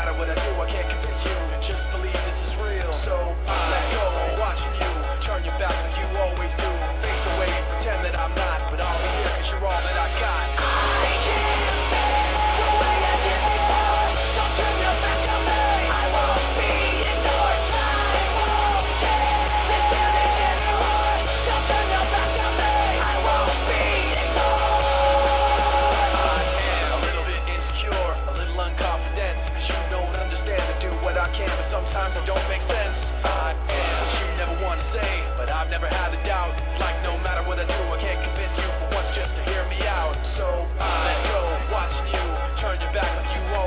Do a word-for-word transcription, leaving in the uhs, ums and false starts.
matter what I do, I can't convince you to just believe this is real. So I let go, watching you turn your back like you always do. Face away and pretend that I'm not, but I'll be here cause you're all that I got. I can't fake the way I did before. Don't turn your back on me. I won't be ignored. Time won't take this damage anymore. Don't turn your back on me. I won't be ignored. I am a little bit insecure, a little unconfident, cause you don't understand to do what I can, but sometimes it don't make sense. I am what you never want to say, but I've never had a doubt. It's like no matter what I do, I can't convince you for once just to hear me out. So I let go, watching you turn your back like you won't.